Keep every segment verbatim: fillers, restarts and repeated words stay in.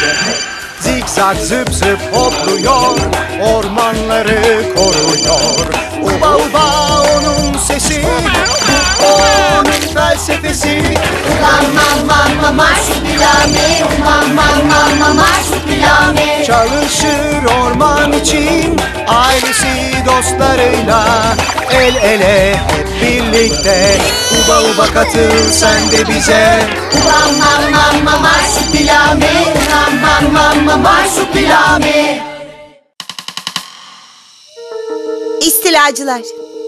Zikzak zıp zıp hopluyor, ormanları koruyor. Uba uba onun sesi, bu onun felsefesi. Ulan man man man marsupilami, ulan man man man marsupilami. Çalışır orman için, ailesi dostlarıyla el ele hep birlikte. Uba uba katıl sen de bize. Ulan man man man marsupilami, ulan man man man marsupilami. İstilacılar.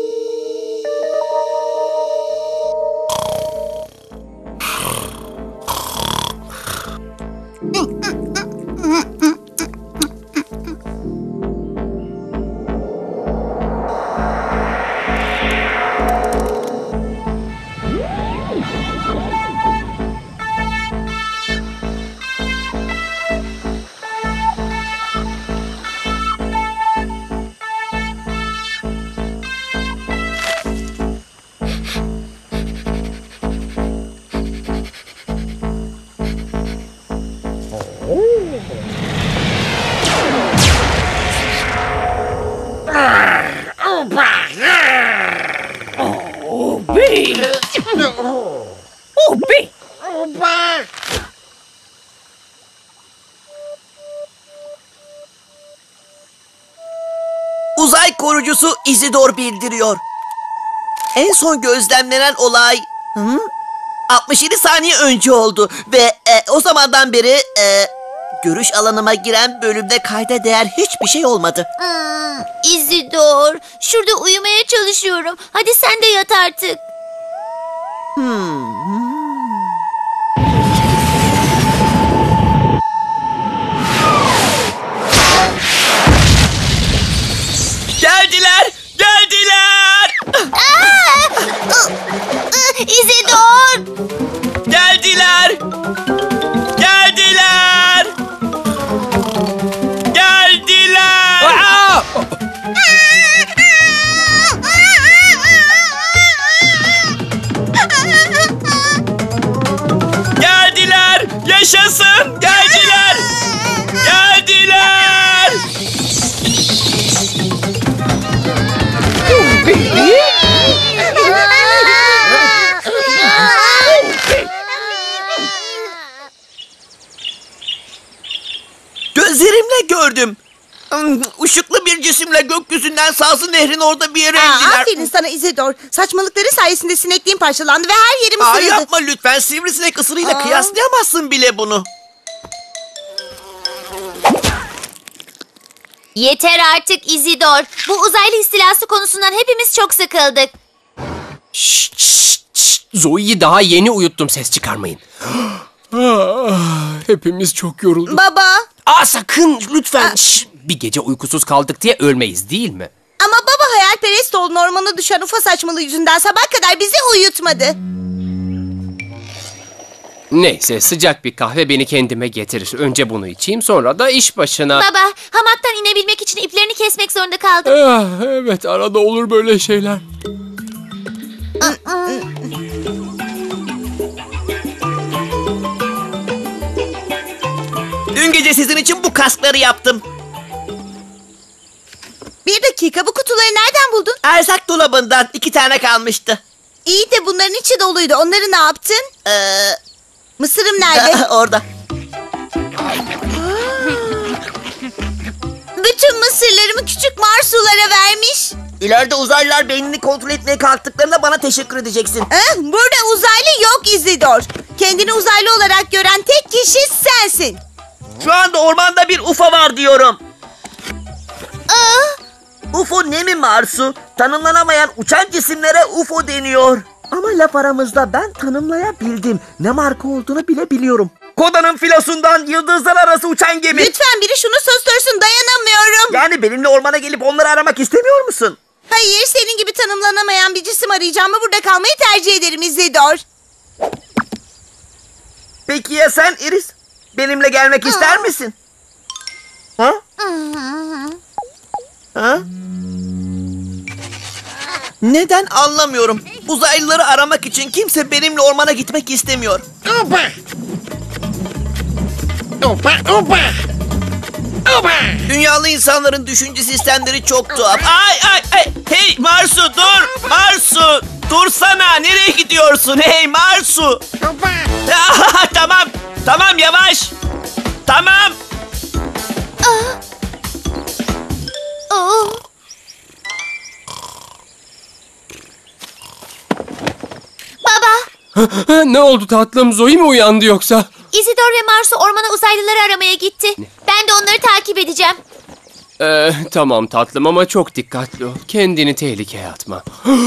Uzay korucusu Isidore bildiriyor. En son gözlemlenen olay hı? altmış yedi saniye önce oldu ve e, o zamandan beri e, görüş alanıma giren bölümde kayda değer hiçbir şey olmadı. Hmm, Isidore, şurada uyumaya çalışıyorum. Hadi sen de yat artık. Hmm. Geldiler! Geldiler! Isidore! Geldiler! Geldiler! Geldiler! Aa! Geldiler! Yaşasın! Geldiler! Geldiler! Gözlerimle gördüm. Işıklı bir cisimle gökyüzünden Sazlı Nehrin orada bir yere Aa, indiler. aferin sana Isidore. Saçmalıkları sayesinde sinekliğin parçalandı ve her yerim Aa, ısırıldı. yapma lütfen. Sivrisinek ısırıyla Aa. kıyaslayamazsın bile bunu. Yeter artık Isidore. Bu uzaylı istilası konusundan hepimiz çok sıkıldık. Şşt, şşt, şşt. Zoe'yi daha yeni uyuttum, ses çıkarmayın. Hepimiz çok yorulduk. Baba. Aa, sakın lütfen. Şşt, bir gece uykusuz kaldık diye ölmeyiz değil mi? Ama baba hayalperest olun, ormana düşen ufa saçmalığı yüzünden sabah kadar bizi uyutmadı. Neyse, sıcak bir kahve beni kendime getirir. Önce bunu içeyim, sonra da iş başına. Baba, hamaktan inebilmek için iplerini kesmek zorunda kaldım. Ah, evet, arada olur böyle şeyler. Dün gece sizin için bu kaskları yaptım. Bir dakika, bu kutuları nereden buldun? Erzak dolabından iki tane kalmıştı. İyi de bunların içi doluydu. Onları ne yaptın? Ee, Mısırım nerede? orada. Bütün mısırlarımı küçük Marsulara vermiş. İleride uzaylılar beynini kontrol etmeye kalktıklarında bana teşekkür edeceksin. Eh, burada uzaylı yok Isidore. Kendini uzaylı olarak gören tek kişi sensin. Şu anda ormanda bir U F O var diyorum. U F O ne mi Marsu? Tanımlanamayan uçan cisimlere U F O deniyor. Ama laf aramızda ben tanımlayabildim. Ne marka olduğunu bile biliyorum. Koda'nın filosundan yıldızlar arası uçan gemi. Lütfen biri şunu sustursun, dayanamıyorum. Yani benimle ormana gelip onları aramak istemiyor musun? Hayır, senin gibi tanımlanamayan bir cisim arayacağımı burada kalmayı tercih ederim Isidore. Peki ya sen Iris? Benimle gelmek ister misin? Ha? Ha? Neden anlamıyorum. Uzaylıları aramak için kimse benimle ormana gitmek istemiyor. Dünyalı insanların düşünce sistemleri çok tuhaf. Ay ay ay. Hey Marsu dur. Marsu. Dursana. Nereye gidiyorsun? Hey Marsu. Ah, tamam. Tamam yavaş. Tamam. Oh. Baba, Ne oldu tatlım? Zoe mi uyandı yoksa? Isidore ve Marsu ormana uzaylıları aramaya gitti. Ben de onları takip edeceğim. Ee, tamam tatlım ama çok dikkatli ol. Kendini tehlikeye atma.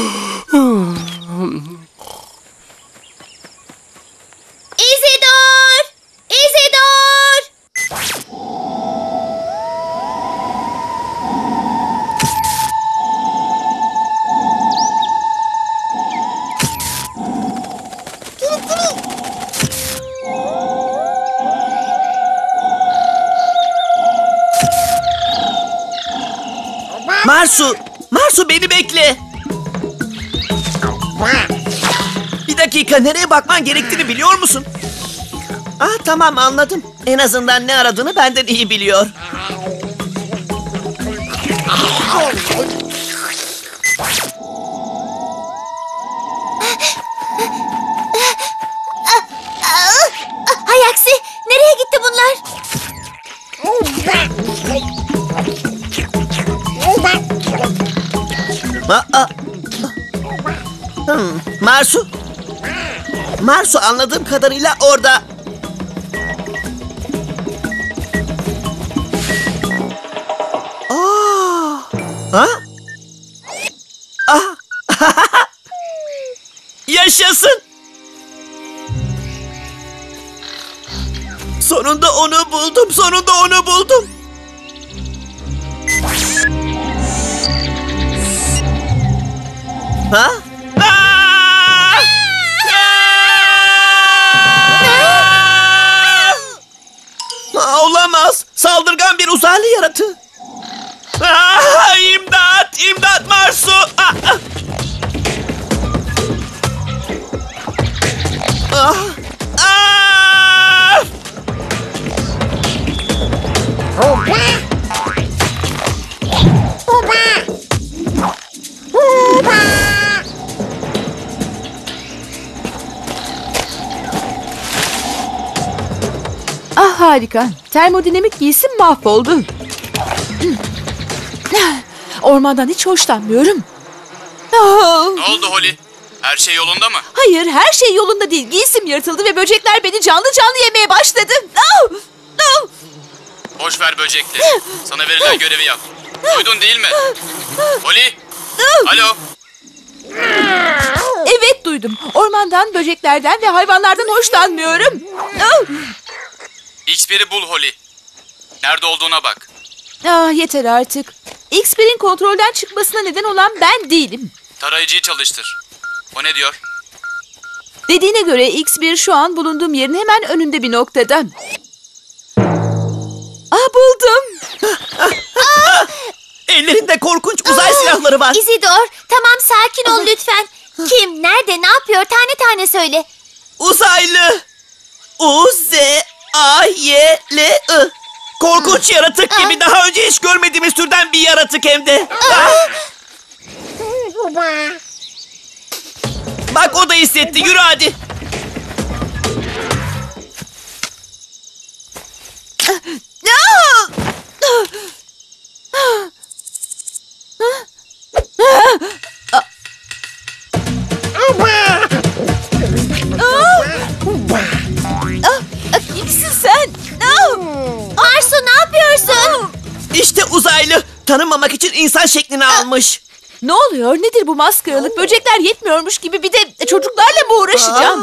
Isidore! Isidore! Marsu. Marsu beni bekle. Bir dakika, nereye bakman gerektiğini biliyor musun? Ah tamam, anladım. En azından ne aradığını benden iyi biliyor. Hay aksi, nereye gitti bunlar? Aa, hmm. Marsu. Marsu anladığım kadarıyla orada. Aa. Ha? Ah. Yaşasın. Sonunda onu buldum. Sonunda onu buldum. Ha? Aa! Aa, olamaz. Saldırgan bir uzaylı yaratı. Aa, İmdat! İmdat Marsu! Aa! Aa! Aa! Ah harika. Termodinamik giysim mahvoldu. Ormandan hiç hoşlanmıyorum. Ah, Ne oldu Holly? Her şey yolunda mı? hayır, her şey yolunda değil. Giysim yırtıldı ve böcekler beni canlı canlı yemeye başladı. Ah, ah. Boş ver böcekleri. Sana verilen görevi yap. Duydun değil mi? Holly? Alo? Evet duydum. Ormandan, böceklerden ve hayvanlardan hoşlanmıyorum. Ah, X bir'i bul Holly. Nerede olduğuna bak. ah, yeter artık. X bir'in kontrolden çıkmasına neden olan ben değilim. Tarayıcıyı çalıştır. O ne diyor? Dediğine göre X bir şu an bulunduğum yerin hemen önünde bir noktada. Ah, buldum. Ellerinde korkunç uzay silahları var. Isidore, tamam sakin ol lütfen. Kim, nerede, ne yapıyor? Tane tane söyle. Uzaylı. U Z A Y L I. Korkunç yaratık gibi, daha önce hiç görmediğimiz türden bir yaratık hem de. Ah! Bak o da hissetti. Yürü hadi. Kimsin sen? Ah! Marsu, ne yapıyorsun? İşte uzaylı. Tanınmamak için insan şeklini almış. Ne oluyor? Nedir bu maskaralık? Böcekler yetmiyormuş gibi bir de çocuklarla mı uğraşacağım?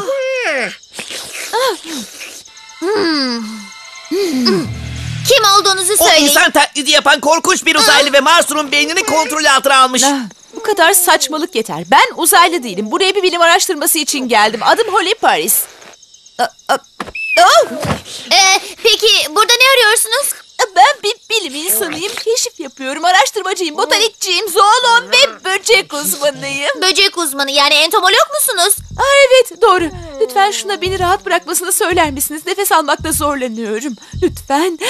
Kim olduğunuzu O söyleyin. insan taklidi yapan korkunç bir uzaylı ve Marsu'nun beynini kontrol altına almış. Ah, bu kadar saçmalık yeter. Ben uzaylı değilim. Buraya bir bilim araştırması için geldim. Adım Holly Paris. Ah, ah, ah! Ee, peki burada ne arıyorsunuz? ben bir bilim insanıyım. Keşif yapıyorum. Araştırmacıyım, botanikçiyim, zoolog ve böcek uzmanıyım. Böcek uzmanı yani entomolog musunuz? Aa, evet doğru. Lütfen şuna beni rahat bırakmasını söyler misiniz? Nefes almakta zorlanıyorum. Lütfen.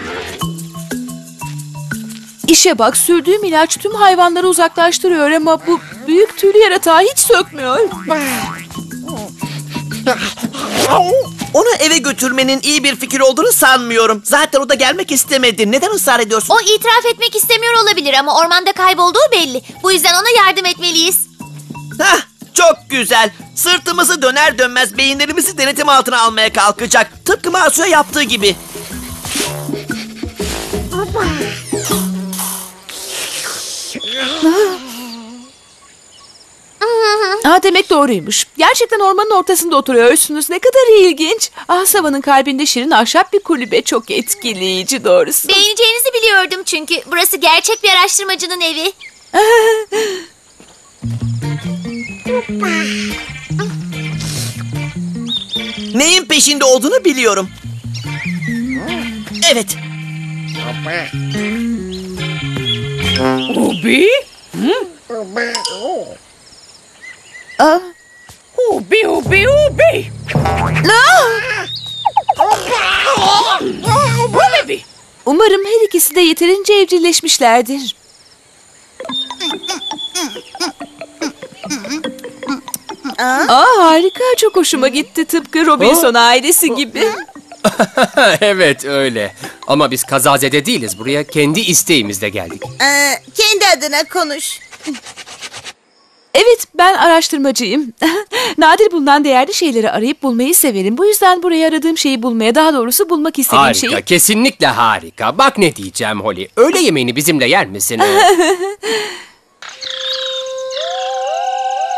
İşe bak, sürdüğüm ilaç tüm hayvanları uzaklaştırıyor ama bu büyük tüylü yaratığı hiç sökmüyor. Onu eve götürmenin iyi bir fikir olduğunu sanmıyorum. Zaten o da gelmek istemedi. Neden ısrar ediyorsun? O itiraf etmek istemiyor olabilir ama ormanda kaybolduğu belli. Bu yüzden ona yardım etmeliyiz. Hah, çok güzel. Sırtımızı döner dönmez beyinlerimizi denetim altına almaya kalkacak. Tıpkı Masu'ya yaptığı gibi. Aa, demek doğruymuş. Gerçekten ormanın ortasında oturuyorsunuz. Ne kadar ilginç. Ah, Sava'nın kalbinde şirin ahşap bir kulübe, çok etkileyici doğrusu. Beğeneceğinizi biliyordum çünkü. Burası gerçek bir araştırmacının evi. Neyin peşinde olduğunu biliyorum. Evet. Ubi? Aa, Ubi, ubi, ubi! Ubi! umarım her ikisi de yeterince evcilleşmişlerdir. Aa, harika, çok hoşuma gitti, tıpkı Robinson ailesi gibi. Evet öyle. Ama biz kazazede değiliz. Buraya kendi isteğimizle geldik. Ee, kendi adına konuş. Evet, ben araştırmacıyım. Nadir bulunan değerli şeyleri arayıp bulmayı severim. Bu yüzden buraya aradığım şeyi bulmaya, daha doğrusu bulmak istediğim Harika, şeyi... kesinlikle harika. Bak ne diyeceğim Holly. Öğle yemeğini bizimle yer misin?